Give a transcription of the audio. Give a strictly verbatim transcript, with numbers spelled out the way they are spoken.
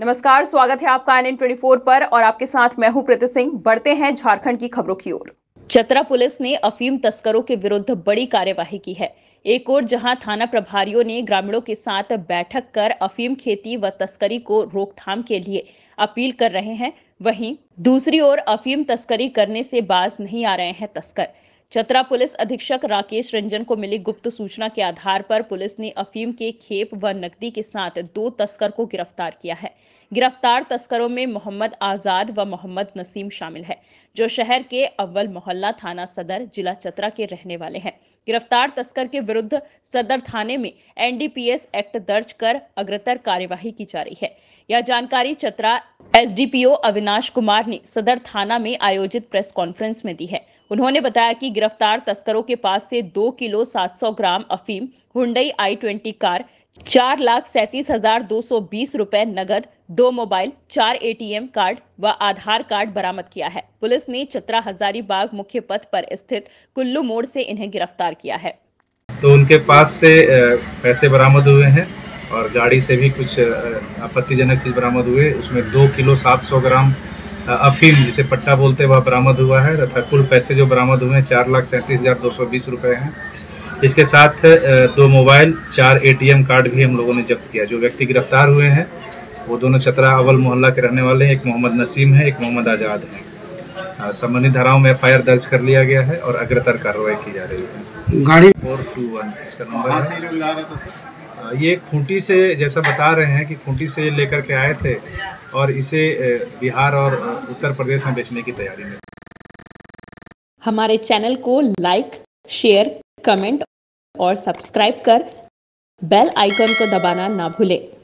नमस्कार, स्वागत है आपका I N N twenty four पर और आपके साथ मैं हूं प्रीति सिंह। बढ़ते हैं झारखंड की खबरों की ओर। चतरा पुलिस ने अफीम तस्करों के विरुद्ध बड़ी कार्यवाही की है। एक ओर जहां थाना प्रभारियों ने ग्रामीणों के साथ बैठक कर अफीम खेती व तस्करी को रोकथाम के लिए अपील कर रहे हैं, वहीं दूसरी ओर अफीम तस्करी करने से बाज नहीं आ रहे हैं तस्कर। चतरा पुलिस अधीक्षक राकेश रंजन को मिली गुप्त सूचना के आधार पर पुलिस ने अफीम के खेप व नकदी के साथ दो तस्कर को गिरफ्तार किया है। गिरफ्तार तस्करों में मोहम्मद आजाद व मोहम्मद नसीम शामिल है, जो शहर के अव्वल मोहल्ला थाना सदर जिला चतरा के रहने वाले हैं। गिरफ्तार तस्कर के विरुद्ध सदर थाने में N D P S act दर्ज कर अग्रतर कार्यवाही की जा रही है। यह जानकारी Chatra S D P O Avinash Kumar ने सदर थाना में आयोजित प्रेस कॉन्फ्रेंस में दी है। उन्होंने बताया कि गिरफ्तार तस्करों के पास से दो किलो सात सौ ग्राम अफीम, हुंडई आई ट्वेंटी कार, चार लाख सैंतीस हजार दो सौ बीस रुपए नगद, दो मोबाइल, चार ए टी एम कार्ड व आधार कार्ड बरामद किया है। पुलिस ने चतरा हजारीबाग मुख्य पथ पर स्थित कुल्लू मोड़ से इन्हें गिरफ्तार किया है। तो उनके पास से पैसे बरामद हुए हैं और गाड़ी से भी कुछ आपत्तिजनक चीज बरामद हुए। उसमें दो किलो सात सौ ग्राम अफीम, जिसे पट्टा बोलते हैं, वह बरामद हुआ है तथा कुल पैसे जो बरामद हुए हैं चार लाख सैंतीस हजार दो सौ बीस रुपये हैं। इसके साथ दो मोबाइल, चार ए टी एम कार्ड भी हम लोगों ने जब्त किया। जो व्यक्ति गिरफ्तार हुए हैं वो दोनों चतरा अव्वल मोहल्ला के रहने वाले हैं। एक मोहम्मद नसीम है, एक मोहम्मद आजाद है। संबंधित धाराओं में एफ आई आर दर्ज कर लिया गया है और अग्रतर कार्रवाई की जा रही है। गाड़ी फोर टू वन इसका नंबर है। ये खूंटी से, जैसा बता रहे हैं कि खूंटी से लेकर के आए थे और इसे बिहार और उत्तर प्रदेश में बेचने की तैयारी में। हमारे चैनल को लाइक, शेयर, कमेंट और सब्सक्राइब कर बेल आइकन को दबाना ना भूलें।